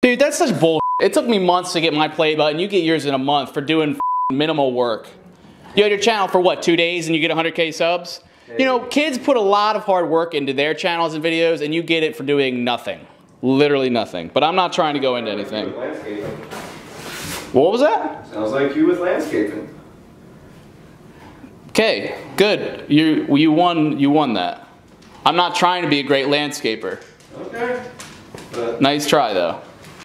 Dude, that's such bull. It took me months to get my play button. You get yours in a month for doing minimal work. You had your channel for what, 2 days and you get 100K subs? You know, kids put a lot of hard work into their channels and videos and you get it for doing nothing. Literally nothing. But I'm not trying to go into anything. What was that? Sounds like you with landscaping. Okay, good. You won that. I'm not trying to be a great landscaper. Okay. Nice try though.